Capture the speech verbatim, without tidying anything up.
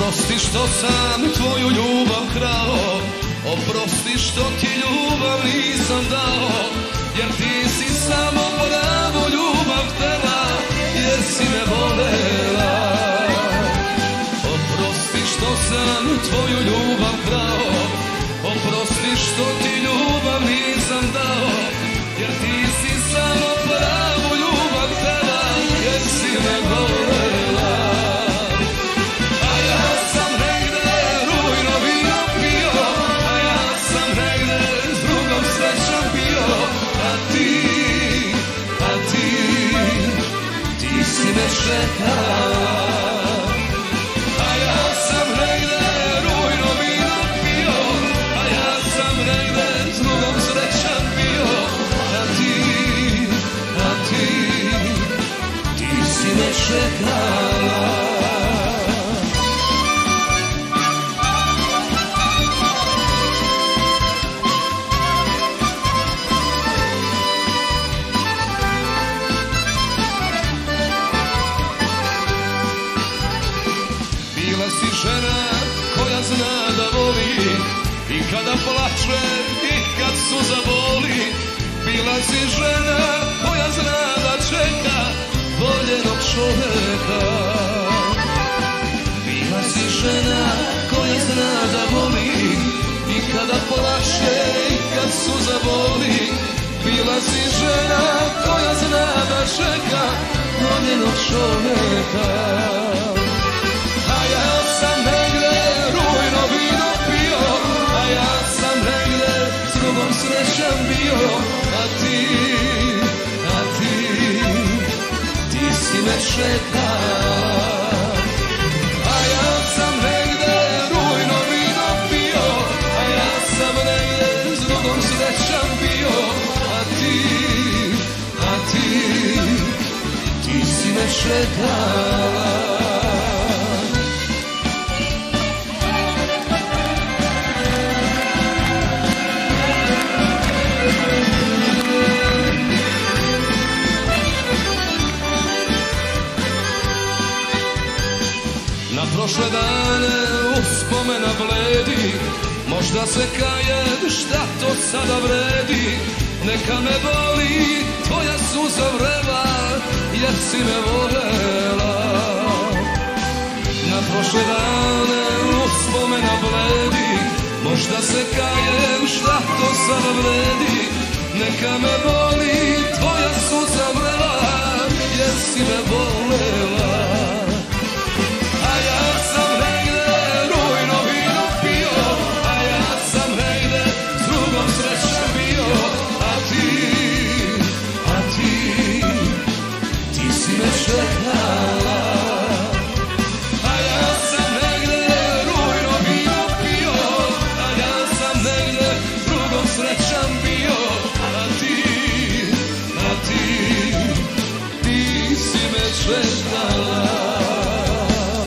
Oprosti što sam tvoju ljubav krao, oprosti što ti ljubav nisam dao, jer ti si samo pravu ljubav htela, jer si me volela. Oprosti što sam tvoju ljubav krao, oprosti što ti ljubav nisam dao, jer ti si samo pravu ljubav htela, jer si me volela. A ja sam negde rujno vino pio, a ja sam negde s drugom srećom bio, a ti, a ti, ti si me čekala. A ja sam negde rujno vino pio, a ja sam negde s drugom srećom bio, a ti, a ti, ti si me čekala. Bila si žena koja zna da voli i kada plače i kad suza boli. Bila si žena koja zna da čeka voljenog čoveka. Bila si žena koja zna da voli i kada plače i kad suza boli. Bila si žena koja zna da čeka voljenog čoveka. A ja sam negde rujno vino pio, a ja sam negde s drugom srećan bio, a ti, a ti, ti si me čekala. A ja sam negde rujno vino pio, a ja sam negde s drugom srećan bio, a ti, a ti, ti si me čekala. Na prošle dane uspomena bledi, možda se kajem šta to sada vredi. Neka me boli tvoja suza vrela, jer si me volela. Na prošle dane uspomena bledi, možda se kajem šta to sada vredi. Neka me boli tvoja suza vrela, jer si me volela.